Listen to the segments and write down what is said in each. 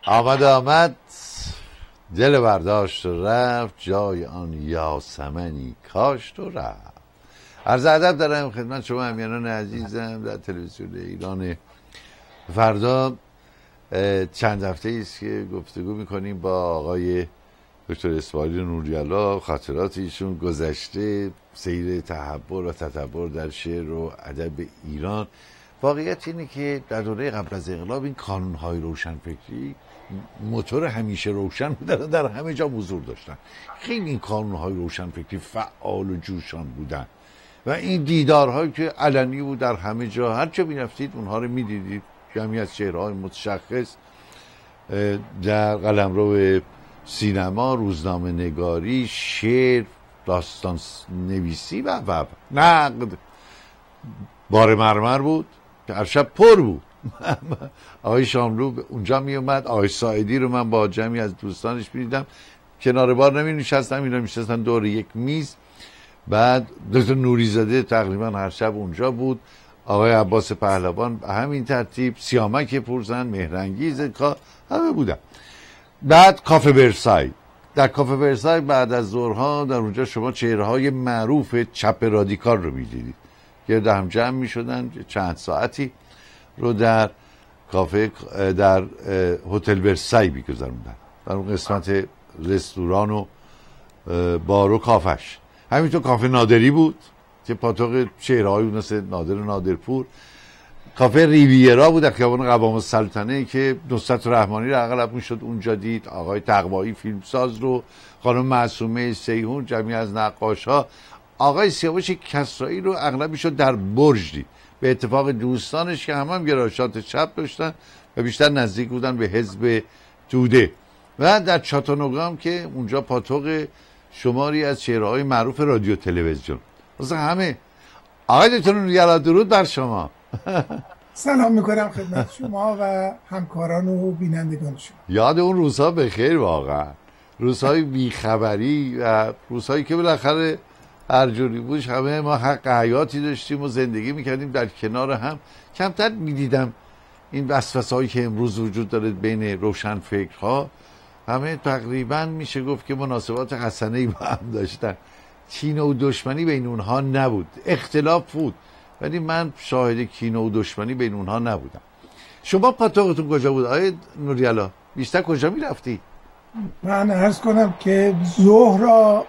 آمد دل برداشت و رفت، جای آن یاسمنی کاشت و رفت. عرض ادب دارم خدمت شما همیهنان عزیزم در تلویزیون ایران. فردا چند هفته ایست که گفتگو میکنیم با آقای دکتر اسماعیل نوری‌الله، خاطرات ایشون، گذشته، سیر تحول و تطور در شعر و ادب ایران. واقعیت اینه که در دوره قبل از انقلاب این کانون‌های روشنفکری موتور همیشه روشن بودن، در همه جا حضور داشتن. خیلی این کانون‌های روشنفکری فعال و جوشان بودن و این دیدارهایی که علنی بود در همه جا، هر جا می‌رفتید اونها رو می‌دیدید. جمعی از شعرهای متشخص در قلمرو سینما، روزنامه نگاری، شعر، داستان نویسی و نقد. بار مرمر بود که هر شب پر بود. آقای شاملو اونجا می اومد، آقای ساعدی رو من با جمعی از دوستانش می‌دیدم کنار بار نمی نشستم، اینا میشستن دور یک میز. بعد دکتر نوری‌زاده تقریبا هر شب اونجا بود، آقای عباس پهلوان همین ترتیب، سیامک پورزن، مهرنگیز همه بودن. بعد کافه ورسای، در کافه ورسای بعد از ظهرها در اونجا شما چهره‌های معروف چپ رادیکال رو می‌دیدید گرد هم جمع می‌شدن، چند ساعتی رو در کافه در هتل ورسای می‌گذروندن، در اون قسمت رستوران و بار و کافش. همینطور کافه نادری بود که پاتوق شعرهای مثل نادر نادرپور. کافه ریویرا بود در خیابان قوام السلطنه که نصرت رحمانی رو اغلب میشد اونجا دید، آقای تقوایی فیلمساز رو، خانم معصومه سیحون، جمعی از نقاش‌ها، آقای سیاوش کسرایی رو اغلب میشد در برج دید، به اتفاق دوستانش که هم گرایشات چپ داشتن و بیشتر نزدیک بودن به حزب توده. و در چاتانوگا هم که اونجا پاتوق شماری از شعرهای معروف رادیو تلویزیون. واسه همه آقای دکتر نوری‌الله درود بر شما. سلام میکنم خدمت شما و همکاران و بینندگان شما. یاد اون روزها بخیر، واقعا روزهای بیخبری و روزهایی که بالاخره هر جوری بودش همه ما حق حیاتی داشتیم و زندگی میکردیم در کنار هم. کمتر میدیدم این وسوسه‌هایی که امروز وجود داره بین روشنفکرها. همه تقریبا میشه گفت که مناسبات حسنه‌ای با هم داشتن، کینه و دشمنی بین اونها نبود، اختلاف بود ولی من شاهد کینه و دشمنی بین اونها نبودم. شما پاتوقتون کجا بود آقای نوری‌الله؟ بیشتر کجا میرفتی؟ من عرض کنم که ظهر را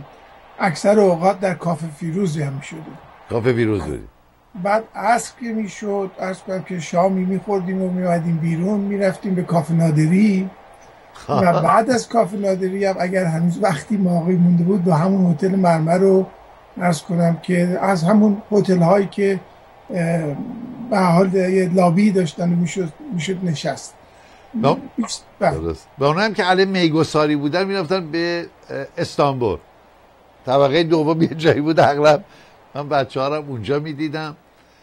اکثر اوقات در کافه فیروز جمع می‌شدیم. کافه فیروز بودی؟ بعد عصر که میشد عرض کنم که شامی میخوردیم و میومدیم بیرون، میرفتیم به کافه نادری و بعد از کافه نادری هم اگر هنوز وقتی موقعی مونده بود به همون هتل مرمر رو عرض کنم که از همون هتل هایی که به حال یه لابی داشتن و میشد نشست. درست. به اونها هم که علی میگساری بودن میرفتن به استانبول، طبقه دوم یه جایی بود اغلب، من بچه ها رو اونجا میدیدم.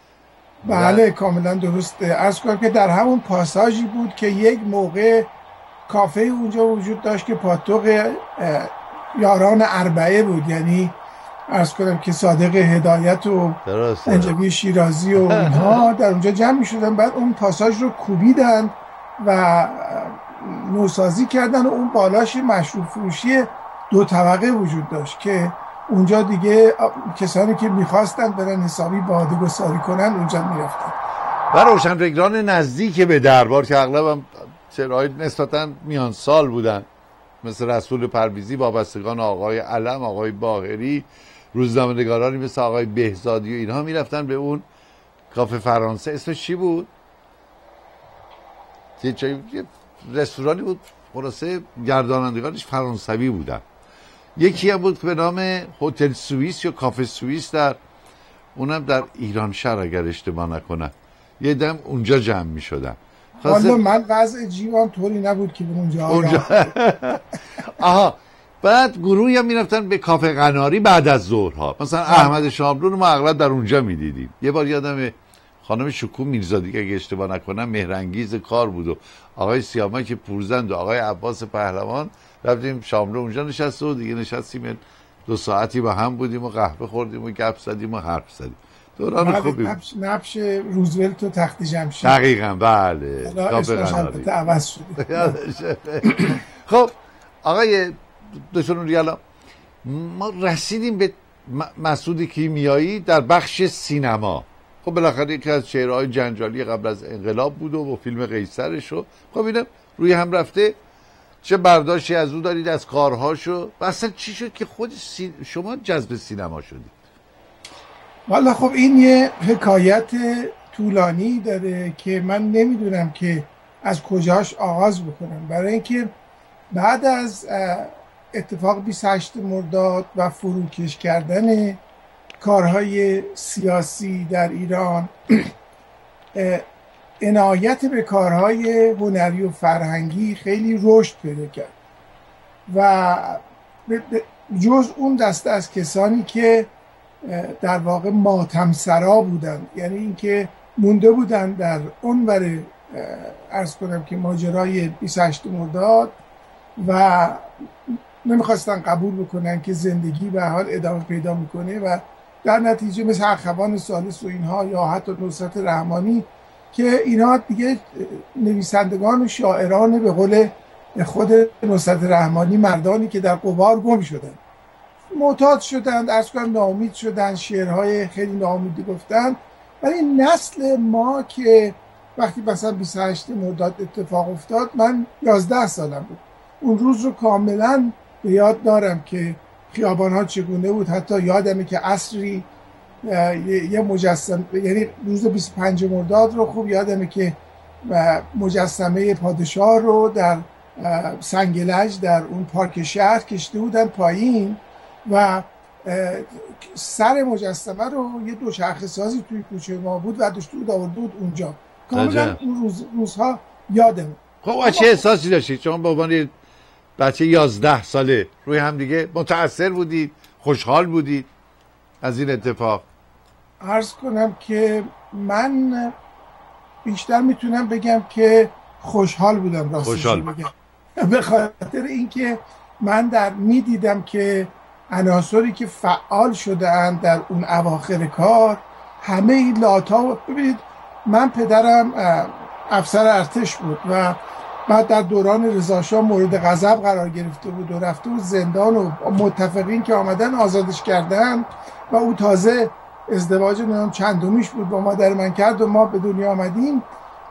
بله کاملا درسته. عرض کنم که در همون پاساژی بود که یک موقع کافه اونجا وجود داشت که پاتوق یاران اربعه بود، یعنی عرض کنم که صادق هدایت و انجبی شیرازی و اینها در اونجا جمع می شدن. بعد اون پاساژ رو کوبیدن و نوسازی کردن و اون بالاش مشروب فروشی 2 طبقه وجود داشت که اونجا دیگه کسانی که میخواستن برن حسابی باده گساری کنن اونجا میرفتن. و روشنفکران نزدیک به دربار که اغلب هم چهره‌های نسبتاً میان سال بودن، مثل رسول پرویزی، وابستگان آقای علم، آقای باقری، روزنامه‌نگارانی مثل آقای بهزادی و اینها میرفتن به اون کافه فرانسه. اسمش چی بود؟ یه رستورانی بود، خلاصه گردانندگانش فرانسوی بودن. یکی هم بود به نام هتل سوئیس یا کافه سوئیس، در اونم در ایران شهر اگر اشتباه نکنم، یه دم اونجا جمع می شدن. حالا من وضع جیوان طوری نبود که به اونجا آها. بعد گروهی هم میرفتن به کافه قناری بعد از ظهرها، مثلا احمد شاملو رو ما اغلب در اونجا میدیدیم. یه بار یادم خانم شکوه میرزادی که اگه اشتباه نکنم مهرنگیز کار بود و آقای سیامک پورزند و آقای عباس پهلوان، رفتیم شاملو اونجا نشست و دیگه نشستیم 2 ساعتی با هم بودیم و قهوه خوردیم و گپ زدیم و حرف زدیم. دوران خوبی بود. نبش روزولت و تخت جمشید. دقیقاً بله. اسمش البته عوض شده. خب آقای دکتر نوری‌علا، ما رسیدیم به مسعود کیمیایی در بخش سینما. خب بالاخره یکی از شعرهای جنجالی قبل از انقلاب بود و فیلم قیصرشو خب اینم روی هم رفته. چه برداشتی از او دارید از کارهاشو و اصلا چی شد که خود شما جذب سینما شدید؟ والا خب این یه حکایت طولانی داره که من نمیدونم که از کجاش آغاز بکنم. برای اینکه بعد از اتفاق 28 مرداد و فروکش کردن کارهای سیاسی در ایران عنایت به کارهای هنری و فرهنگی خیلی رشد پیدا کرد و جز اون دسته از کسانی که در واقع ماتمسرا بودن، یعنی اینکه مونده بودن در اونور عرض کنم که ماجرای 28 مرداد و نمیخواستن قبول بکنن که زندگی به حال ادامه پیدا میکنه و در نتیجه مثل اخوان ثالث و اینها یا حتی نصرت رحمانی که اینها دیگه نویسندگان و شاعران به قول خود نصرت رحمانی مردانی که در غبار گم شدن معتاد شدن، عرض کنم ناامید شدن، شعرهای خیلی ناامیدی گفتن. ولی نسل ما که وقتی مثلا 28 مرداد اتفاق افتاد، من 11 سالم بود، اون روز رو کاملا به یاد دارم که خیابان‌ها چگونه بود. حتی یادمه که عصری یه مجسمه، یعنی روز 25 مرداد رو خوب یادمه که مجسمه پادشاه رو در سنگلج در اون پارک شهر کشیده بودن پایین و سر مجسمه رو یه دوچرخه سازی توی کوچه ما بود و داشته بود آورده بود اونجا. کاملا اون روزها یادمه. خب چه احساسی داشتید شما به عنوان بچه 11 ساله؟ روی هم دیگه متأثر بودید؟ خوشحال بودید از این اتفاق؟ عرض کنم که من بیشتر میتونم بگم که خوشحال بودم، راستش بگم، به خاطر اینکه من میدیدم که عناصری که فعال شده‌اند در اون اواخر کار همه این لاتا. ببینید من پدرم افسر ارتش بود و بعد در دوران رضاشاه مورد غضب قرار گرفته بود و رفته بود زندان و متفقین که آمدن آزادش کردن و او تازه ازدواج چندمیش بود با مادر من کرد و ما به دنیا آمدیم.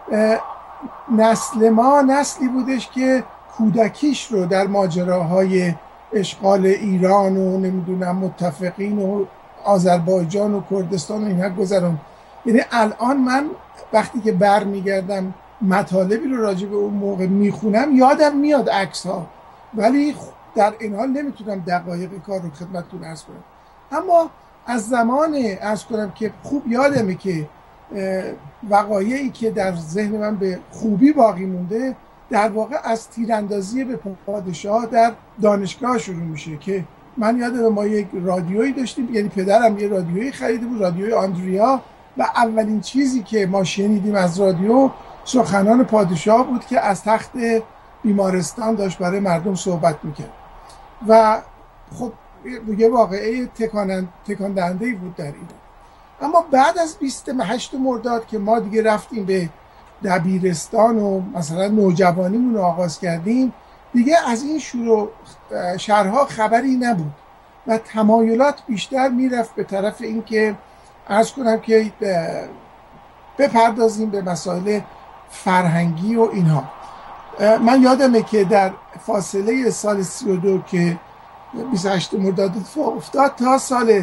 نسل ما نسلی بودش که کودکیش رو در ماجراهای اشغال ایران و نمیدونم متفقین و آذربایجان و کردستان و اینها گذرون. یعنی الان من وقتی که برمیگردم مطالبی رو راجع به اون موقع میخونم یادم میاد عکس ها، ولی در این حال نمیتونم دقایق کار رو خدمتتون عرض کنم. اما از زمان عرض کنم که خوب یادمه که وقایعی که در ذهن من به خوبی باقی مونده در واقع از تیراندازی به پادشاه در دانشگاه شروع میشه که من یادم ما یک رادیویی داشتیم، یعنی پدرم یه رادیویی خریده بود، رادیوی آندریا، و اولین چیزی که ما شنیدیم از رادیو سخنان پادشاه بود که از تخت بیمارستان داشت برای مردم صحبت میکرد و خب یه واقعه تکان دهنده‌ای بود در ایران. اما بعد از 28 مرداد که ما دیگه رفتیم به دبیرستان و مثلا نوجوانیمون رو آغاز کردیم، دیگه از این شرها خبری نبود و تمایلات بیشتر میرفت به طرف این که عرض کنم که بپردازیم به مسائل فرهنگی و اینها. من یادمه که در فاصله سال 32 که 28 مرداد اتفاق افتاد تا سال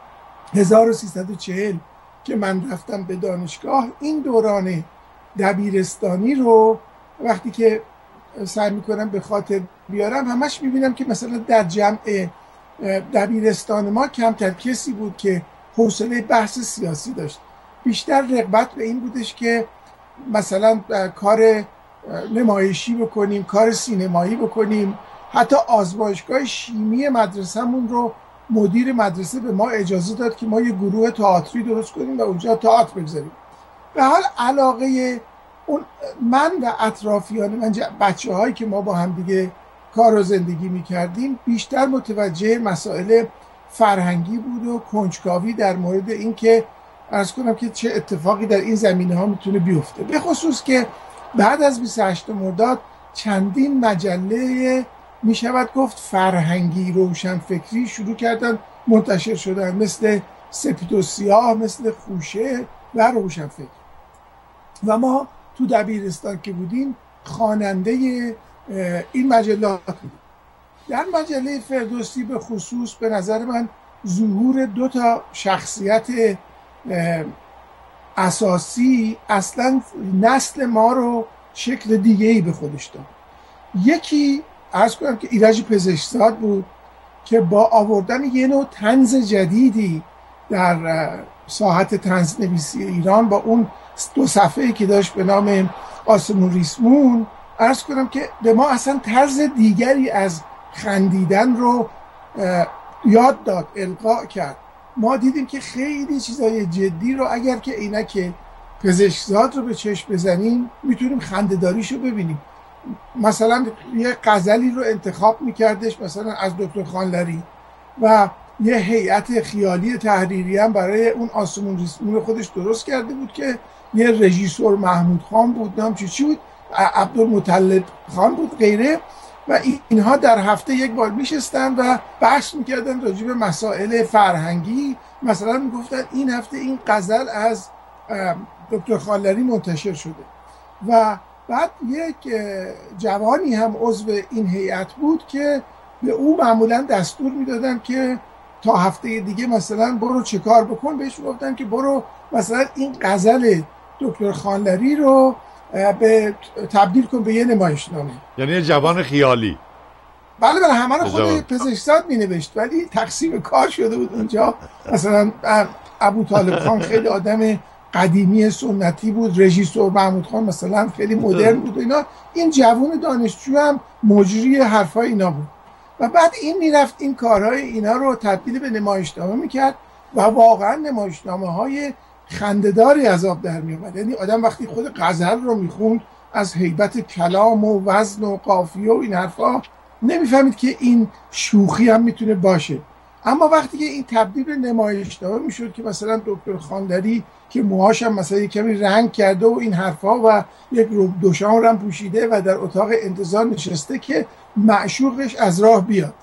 1340 که من رفتم به دانشگاه، این دوران دبیرستانی رو وقتی که سعی میکنم به خاطر بیارم همش میبینم که مثلا در جمع دبیرستان ما کمتر کسی بود که حوصله بحث سیاسی داشت. بیشتر رغبت به این بودش که مثلا کار نمایشی بکنیم، کار سینمایی بکنیم. حتی آزمایشگاه شیمی مدرسه‌مون رو مدیر مدرسه به ما اجازه داد که ما یه گروه تئاتری درست کنیم و اونجا تئاتر بگذاریم. به حال علاقه من و اطرافیان من، بچه هایی که ما با هم دیگه کار و زندگی میکردیم، بیشتر متوجه مسائل فرهنگی بود و کنجکاوی در مورد این که عرض کنم که چه اتفاقی در این زمینه ها میتونه بیفته، به خصوص که بعد از 28 مرداد چندین مجله میشود گفت فرهنگی روشنفکری شروع کردن منتشر شدن، مثل سپید و سیاه، مثل خوشه و روشنفکر. و ما تو دبیرستان که بودیم خواننده این مجلات بودیم. در مجله فردوسی به خصوص به نظر من ظهور 2 شخصیت اساسی اصلا نسل ما رو شکل دیگه‌ای به خودش داد. یکی عرض کنم که ایرج پزشکزاد بود که با آوردن یه نوع طنز جدیدی در ساحت طنزنویسی ایران، با اون 2 صفحه‌ای که داشت به نام آسمون ریسمون، عرض کنم که به ما اصلا طرز دیگری از خندیدن رو یاد داد، القا کرد. ما دیدیم که خیلی چیزای جدی رو اگر که عینک پزشکزاد رو به چشم بزنیم میتونیم خنده‌داریشو ببینیم. مثلا یه غزلی رو انتخاب میکردش مثلا از دکتر خانلری و یه هیئت خیالی تحریری هم برای اون آسمون ریسمون خودش درست کرده بود که یه رژیسور محمود خان بود، نام چی بود، عبدالمطلب خان بود غیره، و اینها در هفته یک بار میشستن و بحث میکردن راجع به مسائل فرهنگی. مثلا میگفتن این هفته این غزل از دکتر خانلری منتشر شده و بعد یک جوانی هم عضو این هیئت بود که به او معمولا دستور میدادن که تا هفته دیگه مثلا برو چه کار بکن. بهش گفتن که برو مثلا این غزل دکتر خانلری رو به تبدیل کن به یه نمایشنامه. یعنی یه جوان خیالی. بله بله، همه رو خود پزشکزاد می نوشت، ولی تقسیم کار شده بود اونجا. مثلا ابوطالب خان خیلی آدم قدیمی سنتی بود، رژیسور محمود خان مثلا خیلی مدرن بود و اینا. این جوان دانشجو هم مجری حرفای اینا بود و بعد این میرفت این کارهای اینا رو تبدیل به نمایشنامه میکرد و واقعا نمایشنامه های خنده‌داری از آب در میومد. یعنی آدم وقتی خود غزل رو میخوند از هیبت کلام و وزن و قافیه و این حرفا نمیفهمید که این شوخی هم میتونه باشه. اما وقتی که این تبدیل به نمایشنامه میشد که مثلا دکتر خانلری که موهاش هم مثلا کمی رنگ کرده و این حرفا و یک روب دوشان هم پوشیده و در اتاق انتظار نشسته که معشوقش از راه بیاد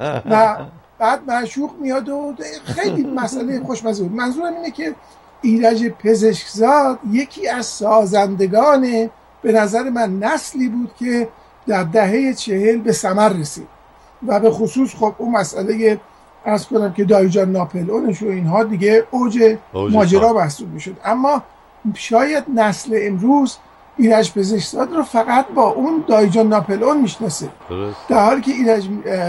و بعد معشوق میاد و خیلی مسئله خوشمزه بود. منظورم اینه که ایرج پزشکزاد یکی از سازندگان به نظر من نسلی بود که در دهه 40 به ثمر رسید و به خصوص خب اون مسئله عرض کنم که دایجان ناپلئونش و اینها دیگه اوج ماجرا محسوب میشد. اما شاید نسل امروز ایرج پزشکزاد رو فقط با اون دایجان ناپلئون میشناسه، در حالی که ایرج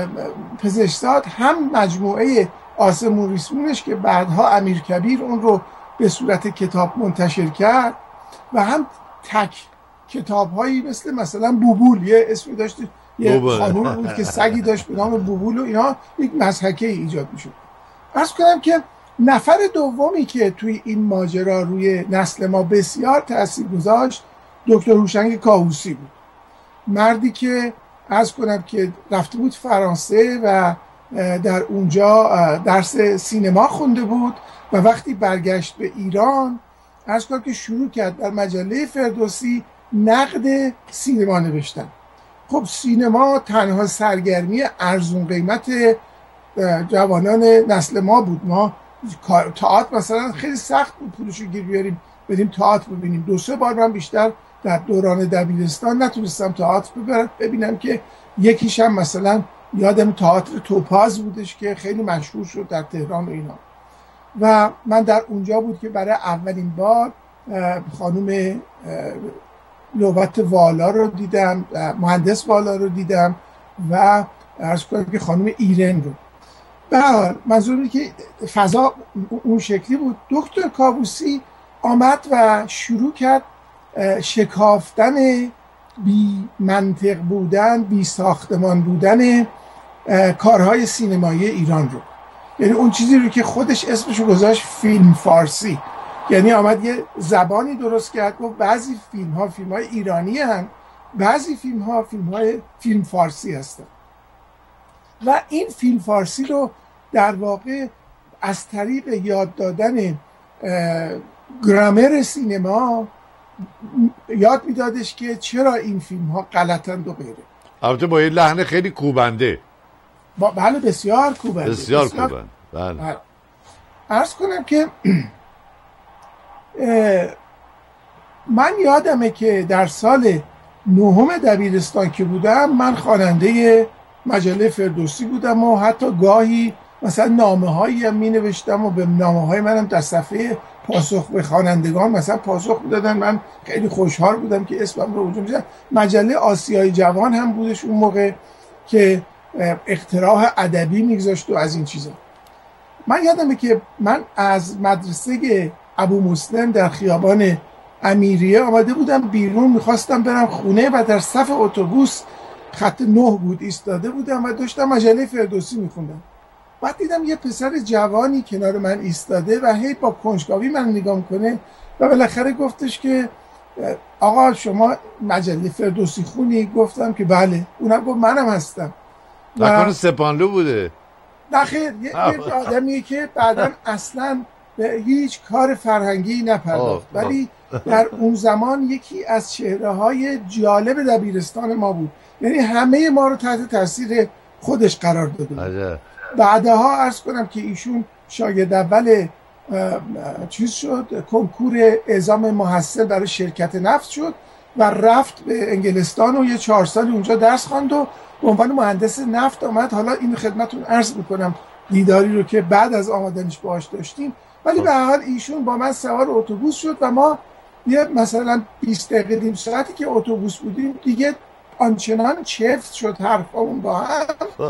پزشکزاد هم مجموعه آسمون ریسمونش که بعدها امیرکبیر اون رو به صورت کتاب منتشر کرد و هم تک کتاب‌هایی مثلا بوبول، یه اسمی داشت، یه خانوم بود که سگی داشت به نام بوبول و اینا، یک مضحکه ایجاد میشد. عرض کنم که نفر دومی که توی این ماجرا روی نسل ما بسیار تأثیر گذاشت دکتر هوشنگ کاووسی بود. مردی که عرض کنم که رفته بود فرانسه و در اونجا درس سینما خونده بود و وقتی برگشت به ایران عرض کنم که شروع کرد در مجله فردوسی نقد سینما نوشتن. خب سینما تنها سرگرمی ارزون قیمت جوانان نسل ما بود. ما تئاتر مثلا خیلی سخت بود پولشو گیر بیاریم بریم تئاتر ببینیم. 2-3 بار من بیشتر در دوران دبیرستان نتونستم تئاتر ببینم که یکیش هم مثلا یادم تئاتر توپاز بودش که خیلی مشهور شد در تهران و اینا و من در اونجا بود که برای اولین بار خانم لوبت والا رو دیدم، مهندس والا رو دیدم و عرض کنم که خانم ایرن رو. به هر حال منظور اینه که فضا اون شکلی بود. دکتر کاووسی آمد و شروع کرد شکافتن بی منطق بودن، بی ساختمان بودن کارهای سینمایی ایران رو. یعنی اون چیزی رو که خودش اسمشو گذاشت فیلم فارسی، یعنی آمد یه زبانی درست کرد، گفت بعضی فیلم های ایرانی هستند، بعضی فیلم فارسی هستن و این فیلم فارسی رو در واقع از طریق یاد دادن گرامر سینما یاد میدادش که چرا این فیلم ها غلطند و غیره. البته با یه لحن خیلی کوبنده. بله بسیار کوبنده. بسیار کوبنده. بله. عرض کنم که من یادمه که در سال 9 دبیرستان که بودم، من خواننده مجله فردوسی بودم و حتی گاهی مثلا نامه هایی هم می نوشتم و به نامه های منم در صفحه پاسخ به خوانندگان مثلا پاسخ میدادن. من خیلی خوشحال بودم که اسمم رو اونجا میذارن. مجله آسیای جوان هم بودش اون موقع که اقتراح ادبی میگذاشت و از این چیزا. من یادمه که من از مدرسه ابو مسلم در خیابان امیریه آمده بودم بیرون، میخواستم برم خونه و در صف اتوبوس خط 9 بود ایستاده بودم و داشتم مجله فردوسی میخوندم. بعد دیدم یه پسر جوانی کنار من ایستاده و هی با کنجکاوی من نگاه میکنه و بالاخره گفتش که آقا شما مجله فردوسی خونی؟ گفتم که بله. اونم گفت منم هستم. نکنه سپانلو بوده؟ نخیر، یه آدمیه که بعداً اصلاً به هیچ کار فرهنگی نپرداخت، ولی در اون زمان یکی از چهره‌های جالب دبیرستان ما بود. یعنی همه ما رو تحت تاثیر خودش قرار داده بود. بعدها عرض کنم که ایشون شاگرد اول چیز شد، کنکور اعزام محصل برای شرکت نفت شد و رفت به انگلستان و یه 4 سال اونجا درس خواند و به عنوان مهندس نفت آمد. حالا این خدمتتون عرض میکنم دیداری رو که بعد از آمدنش باهاش داشتیم. ولی به هر حال ایشون با من سوار اتوبوس شد و ما یه مثلا 20 دقیقه نیم ساعتی که اتوبوس بودیم دیگه آنچنان چفت شد حرفامون با هم.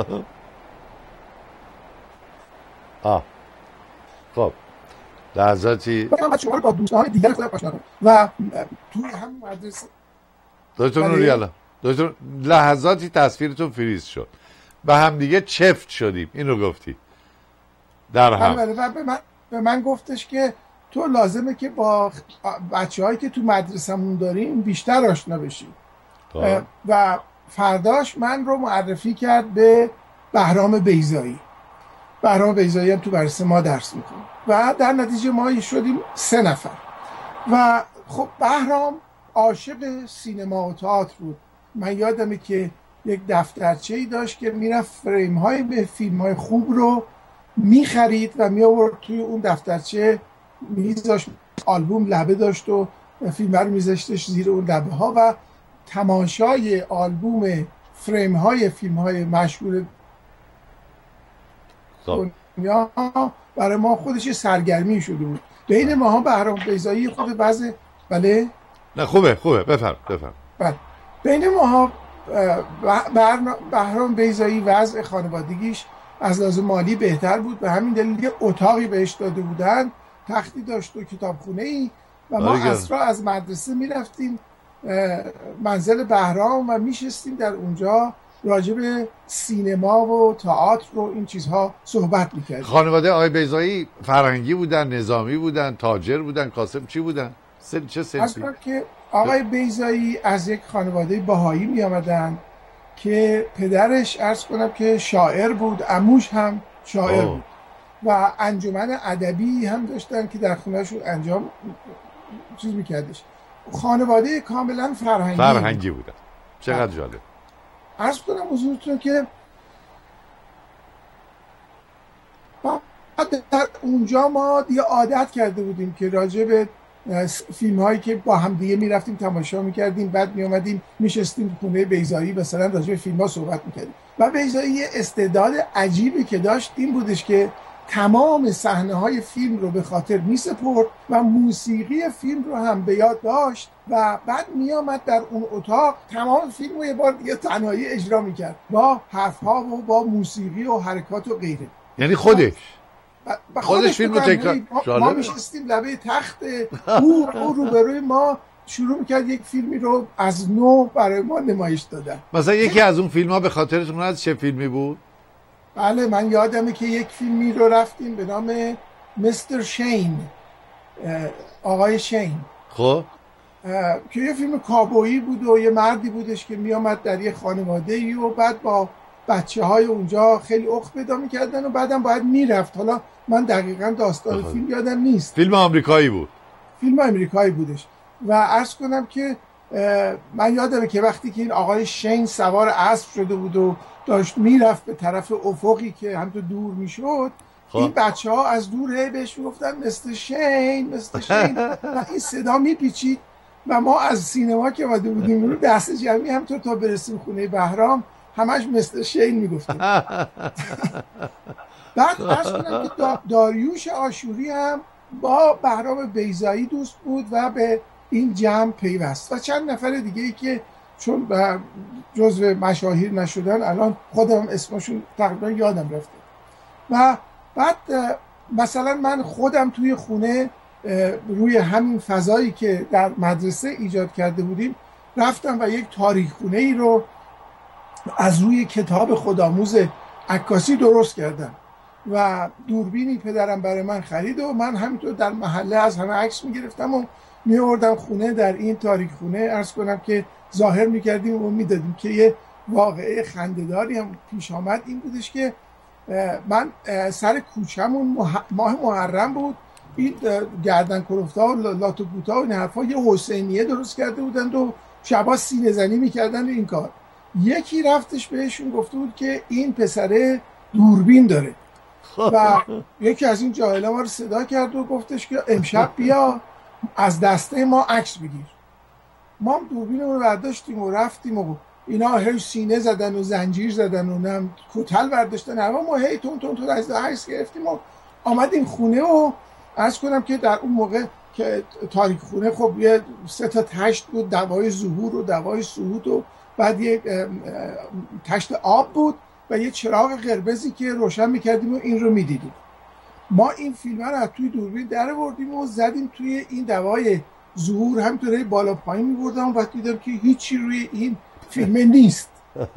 خب لحظاتی من شما رو با دوستان دیگر خودم آشنا کنم و توی همون مدرسه دکتر نوریالا، دکتر لحظاتی تصویرتون فریز شد و هم دیگه چفت شدیم، این رو گفتی در هم. به من گفتش که تو لازمه که با بچه‌هایی که تو مدرسه‌مون داریم بیشتر آشنا بشی و فرداش من رو معرفی کرد به بهرام بیضایی. بهرام بیضایی هم تو مدرسه ما درس میکنه و در نتیجه ما شدیم 3 نفر. و خب بهرام عاشق سینما و تئاتر بود. من یادمه که یک دفترچه‌ای داشت که میرفت فریم های به فیلم های خوب رو میخرید و میآورد توی اون دفترچه میذاشت. آلبوم لبه داشت و فیلم رو میذاشتش زیر اون لبه ها و تماشای آلبوم فریم های فیلم های مشهور دنیا برای ما خودش سرگرمی شده بود. بین ماها بهرام بیضایی خود بعضی بله نه خوبه بفرم بله بین ماها بهرام بیضایی وضع خانوادگیش از لحاظ مالی بهتر بود، به همین دلیل یه اتاقی بهش داده بودن، تختی داشت و کتابخونه‌ای و ما عصرها از مدرسه میرفتیم منزل بهرام و میشستیم در اونجا راجع به سینما و تئاتر و این چیزها صحبت میکردیم. خانواده آقای بیضایی فرهنگی بودن، نظامی بودن، تاجر بودن، کاسب چی بودن؟ چه سنفی؟ که آقای بیضایی از یک خانواده بهایی می آمدن که پدرش عرض کنم که شاعر بود، عموش هم شاعر بود و انجمن ادبی هم داشتن که در خونهشون انجام چیز میکردش. خانواده کاملا فرهنگی بودن. چقدر جالب. عرض کنم حضورتون که در اونجا ما دیگه عادت کرده بودیم که راجع به فیلم هایی که با هم دیگه میرفتیم تماشا میکردیم، بعد میامدیم میشستیم خونه بیضایی مثلا راجع به فیلم ها صحبت میکردیم. و بیضایی یه استعداد عجیبی که داشت این بودش که تمام صحنه های فیلم رو به خاطر میسپرد و موسیقی فیلم رو هم به یاد داشت و بعد میامد در اون اتاق تمام فیلم رو یه بار دیگه تنهایی اجرا میکرد با حرف ها و با موسیقی و حرکات و غیره. یعنی خودش فیلم رو تکرار. ما میشستیم لبه تخت او روبروی ما شروع میکرد یک فیلمی رو از نو برای ما نمایش دادن. مثلا یکی از اون فیلم ها به خاطرتون از چه فیلمی بود؟ بله من یادمه که یک فیلمی رو رفتیم به نام مستر شین، آقای شین، خب که یه فیلم کابویی بود و یه مردی بودش که میامد در یه خانواده‌ای و بعد با بچه های اونجا خیلی اخت پیدا میکردن و بعدم باید میرفت. حالا من دقیقا داستان فیلم یادم نیست. فیلم آمریکایی بود. فیلم آمریکایی بودش. و عرض کنم که من یادمه که وقتی که این آقای شین سوار اسب شده بود و داشت میرفت به طرف افقی که همینطور دور میشد، این بچه ها از دور بهش میگفتن مستر شین مستر شین و این صدا میپیچید و ما از سینما که اومده بودیم دست جمعی همینطور تا برسیم خونه بهرام همش مستر شین میگفتیم. بعد عرض کنم که داریوش آشوری هم با بهرام بیضایی دوست بود و به این جمع پیوست و چند نفر دیگه ای که چون جزو مشاهیر نشدن الان خودم اسمشون تقریبا یادم رفته. و بعد مثلا من خودم توی خونه روی همین فضایی که در مدرسه ایجاد کرده بودیم رفتم و یک تاریخ خونه ای رو از روی کتاب خودآموز عکاسی درست کردم و دوربینی پدرم برای من خرید و من همینطور در محله از همه عکس میگرفتم و میوردم خونه. در این تاریخ خونه عرض کنم که ظاهر میکردیم و میدادیم که یه واقعه خنده‌داری هم پیش آمد. این بودش که من سر کوچه‌مون ماه محرم بود، این گردن کلفت‌ها و لاتوپوتا و این حرفا یه حسینیه درست کرده بودند و شبا سینه زنی میکردن این کار. یکی رفتش بهشون گفته بود که این پسره دوربین داره و یکی از این جاهلا ما رو صدا کرد و گفتش که امشب بیا از دسته ما عکس بگیر. ما هم دوربینمون رو برداشتیم و رفتیم و اینا هی سینه زدن و زنجیر زدن و نم کوتل برداشتن اما ما هی تون تون تون از عکس گرفتیم و آمدیم خونه و عرض کنم که در اون موقع که تاریک خونه خب یه 3 تا تشت بود، دوای ظهور و دوای صعود و بعد یه تشت آب بود و یه چراغ قرمزی که روشن میکردیم و این رو میدیدیم. ما این فیلم رو از توی دوربین در آوردیم و زدیم توی این دوای ظهور، همینطوری بالا پایین میبردم و بعد دیدم که هیچی روی این فیلم نیست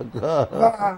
و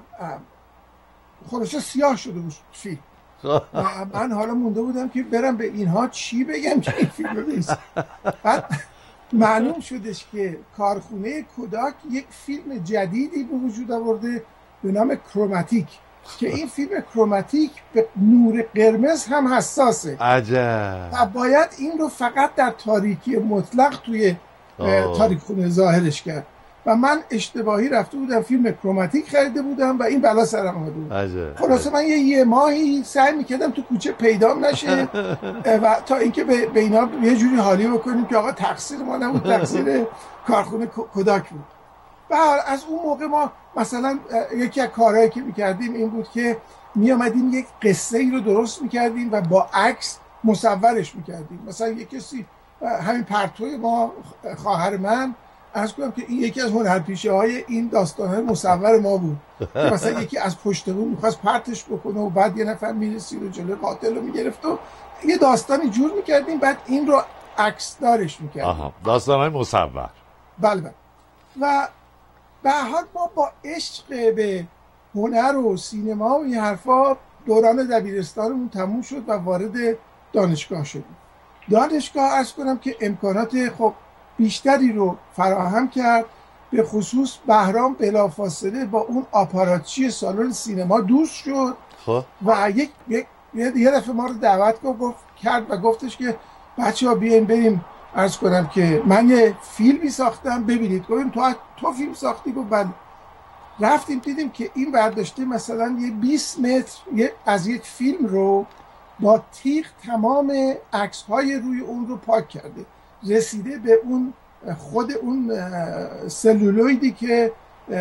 خلاصه سیاه شده بود فیلم و من حالا مونده بودم که برم به اینها چی بگم که این فیلم نیست. بعد معلوم شدش که کارخونه کوداک یک فیلم جدیدی به وجود آورده به نام کروماتیک که این فیلم کروماتیک به نور قرمز هم حساسه. عجب. و باید این رو فقط در تاریکی مطلق توی تاریک‌خونه ظاهرش کرد و من اشتباهی رفته بودم فیلم کروماتیک خریده بودم و این بلا سرم اومده بود. خلاصه من یه ماهی سعی میکردم تو کوچه پیدام نشه و تا اینکه به اینا یه جوری حالی بکنیم که آقا تقصیر ما نبود، تقصیر کارخونه کوداک بود. و از اون موقع ما مثلا یکی از کارهایی که میکردیم این بود که میامدیم یک قصه ای رو درست میکردیم و با عکس مصورش میکردیم. مثلا یک کسی همین پرتوی ما خواهر من عرض کنم که این یکی از هنرپیشه های این داستان‌های مصور ما بود که مثلا یکی از پشت بون میخواست پرتش بکنه و بعد یه نفر میرسید و جلوی قاتل رو میگرفت و یه داستانی جور میکردیم بعد این رو عکس دارش میکردیم. داستان‌های مصور. بله بله. و به هر حال ما با عشق به هنر و سینما و این حرفا دوران دبیرستانمون تموم شد و وارد دانشگاه شدیم. دانشگاه عرض کنم که امکانات خب بیشتری رو فراهم کرد، به خصوص بهرام بلافاصله با اون آپاراتچی سالن سینما دوست شد و یه دفعه ما رو دعوت کرد و گفتش که بچه‌ها بیاین بریم عرض کنم که من یه فیلمی ساختم ببینید. گفتیم تو فیلم ساختی؟ گفت بله. رفتیم دیدیم که این برداشته مثلا یه 20 متر از یک فیلم رو با تیغ تمام عکس‌های روی اون رو پاک کرده، رسیده به اون خود اون سلولویدی که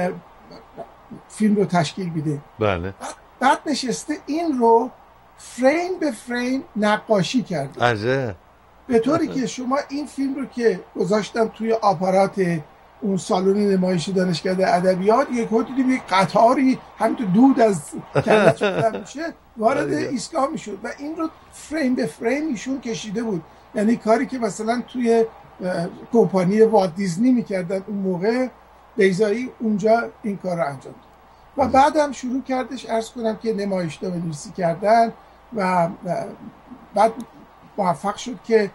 فیلم رو تشکیل میده. بله. بعد نشسته این رو فریم به فریم نقاشی کرده. عجب. به طوری که شما این فیلم رو که گذاشتم توی آپارات اون سالن نمایشی دانشکده ادبیات یک دیدیم یک قطاری همینطور دود از کلش میشه وارد ایستگاه میشد و این رو فریم به فریم ایشون کشیده بود. یعنی کاری که مثلا توی کمپانی والت دیزنی میکردن اون موقع، بیضایی اونجا این کار رو انجام داد. و بعدم شروع کردش عرض کنم که نمایشنامه‌نویسی کردن و بعد موفق شد که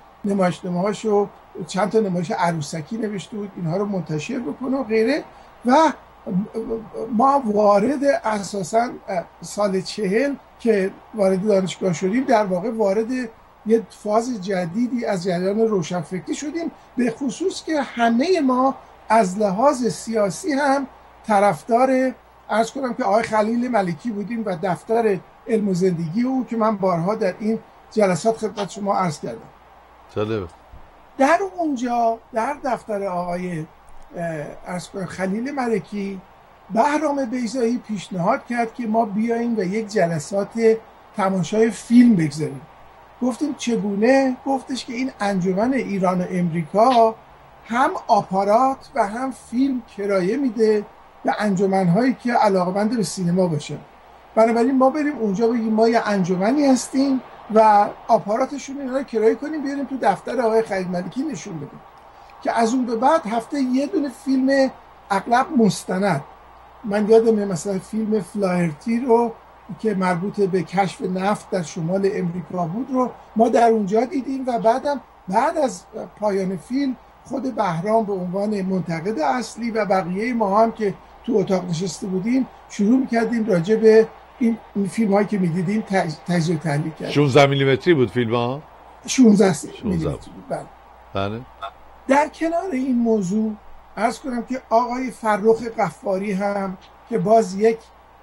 نمایشنامه‌هاشو چند تا نمایش عروسکی نوشته بود، اینها رو منتشر بکنه و غیره. و ما وارد اساسا سال 40 که وارد دانشگاه شدیم در واقع وارد یه فاز جدیدی از جریان روشنفکری شدیم، به خصوص که همه ما از لحاظ سیاسی هم طرفدار عرض کنم که آقای خلیل ملکی بودیم و دفتر علم و زندگی او که من بارها در این جلسات خدمت شما عرض کردم. جالب. در اونجا در دفتر آقای خلیل ملکی بهرام بیضایی پیشنهاد کرد که ما بیاییم و یک جلسات تماشای فیلم بگذاریم. گفتیم چگونه؟ گفتش که این انجمن ایران و امریکا هم آپارات و هم فیلم کرایه میده به انجمن‌هایی که علاقه‌مند به سینما باشن، بنابراین ما بریم اونجا بگیم ما یه انجمنی هستیم و آپاراتشون اینا رو کرایه کنیم بیاریم تو دفتر آقای خلیل ملکی نشون بدیم، که از اون به بعد هفته یه دونه فیلم اغلب مستند، من یادمه مثلا فیلم فلاهرتی رو که مربوط به کشف نفت در شمال امریکا بود رو ما در اونجا دیدیم و بعد از پایان فیلم خود بهرام به عنوان منتقد اصلی و بقیه ما هم که تو اتاق نشسته بودیم شروع می‌کردیم راجع به این فیلم هایی که می‌دیدیم تجزیه و تحلیل کردیم. 16 میلیمتری بود فیلم ها؟ 16 میلیمتری بود. بله. در کنار این موضوع عرض کنم که آقای فرخ غفاری هم که باز یک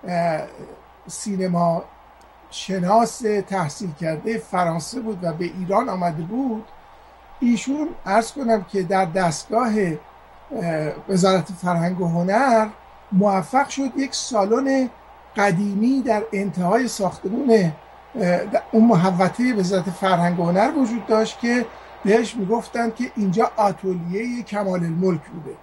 سینما شناس تحصیل کرده فرانسه بود و به ایران آمده بود، ایشون عرض کنم که در دستگاه وزارت فرهنگ و هنر موفق شد یک سالن قدیمی در انتهای ساختمون اون محوطه وزارت فرهنگ و هنر وجود داشت که بهش میگفتن که اینجا آتلیه کمال الملک بوده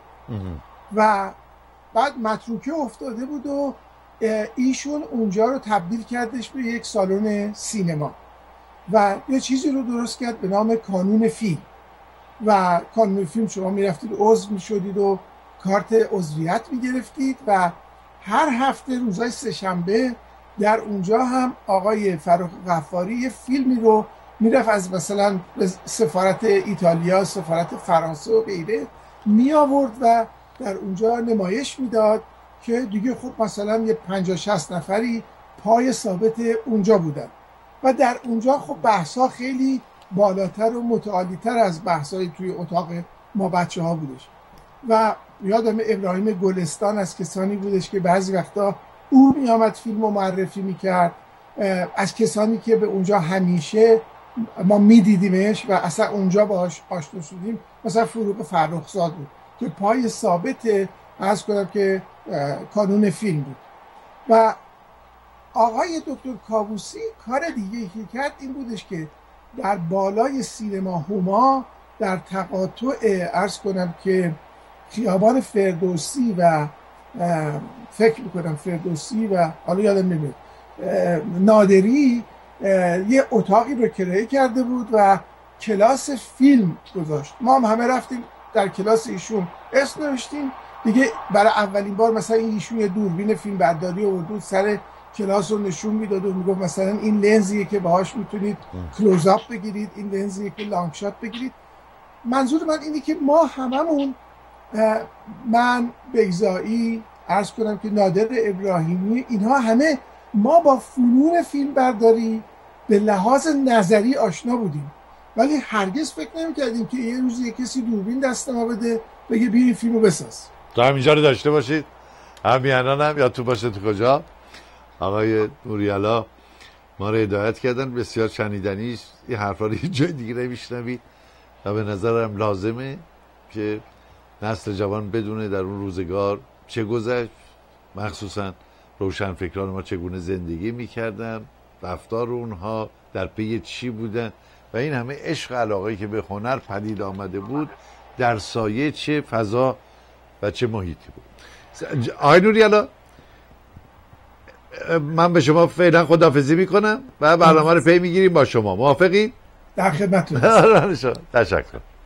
و بعد متروکه افتاده بود و ایشون اونجا رو تبدیل کردش به یک سالن سینما و یه چیزی رو درست کرد به نام کانون فیلم و کانون فیلم شما میرفتید عضو میشدید و کارت عضویت میگرفتید و هر هفته روزهای سه‌شنبه در اونجا هم آقای فرخ غفاری یه فیلمی رو میرفت از مثلا سفارت ایتالیا، سفارت فرانسه و غیره می آورد و در اونجا نمایش میداد که دیگه خب مثلا یه 50-60 نفری پای ثابت اونجا بودن و در اونجا خب بحثا خیلی بالاتر و متعالی‌تر از بحثای توی اتاق ما بچه ها بودش و یادم ابراهیم گلستان از کسانی بودش که بعضی وقتا او می آمد فیلم رو معرفی میکرد، از کسانی که به اونجا همیشه ما میدیدیمش و اصلا اونجا باهاش آشنا شدیم مثلا فروغ فرخزاد بود که پای ثابت عرض کنم که کانون فیلم بود و آقای دکتر کاووسی کار دیگه که کرد این بودش که در بالای سینما هما در تقاطع عرض کنم که خیابان فردوسی و فکر میکنم فردوسی و حالا یادم نمیاد نادری یه اتاقی رو کرایه کرده بود و کلاس فیلم گذاشت. ما هم همه رفتیم در کلاس ایشون اسم نوشتیم دیگه. برای اولین بار مثلا ایشون یه دوربین فیلم برداری آورد سر کلاس رو نشون میداد و میگفت مثلا این لنزیه که باهاش میتونید کلوزآپ بگیرید، این لنزیه که لانگ شات بگیرید. منظور من اینه که ما هممون، من، بیضایی، عرض کنم که نادر ابراهیمی، اینها همه ما با فنون فیلم برداری به لحاظ نظری آشنا بودیم ولی هرگز فکر نمی‌کردیم که یه روزی کسی دوربین دست ما بده بگه بیا این فیلمو بساز. تو همینجا رو داشته باشید، همیانان هم یا تو باشه تو کجا آقای نوری‌علا ما رو هدایت کردن، بسیار شنیدنیش، این حرفا رو یه جای دیگه نمیشنوید و به نظرم لازمه که نسل جوان بدونه در اون روزگار چه گذشت، مخصوصا روشنفکران ما چگونه زندگی میکردن، رفتار اونها در پی چی بودن و این همه عشق علاقه‌ای که به هنر پدید آمده بود در سایه چه فضا و چه محیطی بود. آقای نوری‌علا من به شما فعلا خداحافظی میکنم و برنامه رو پی میگیریم با شما. موافقین؟ در خدمتتون. تشکر.